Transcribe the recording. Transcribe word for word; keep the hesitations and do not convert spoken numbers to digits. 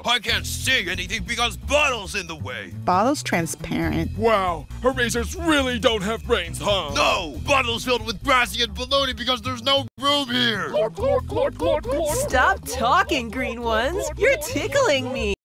I can't see anything because Bottle's in the way. Bottle's transparent. Wow, erasers really don't have brains, huh? No! Bottle's filled with grassy and baloney because there's no room here. Glorp, glorp, glorp, glorp, glorp. Stop talking, green ones. You're tickling me.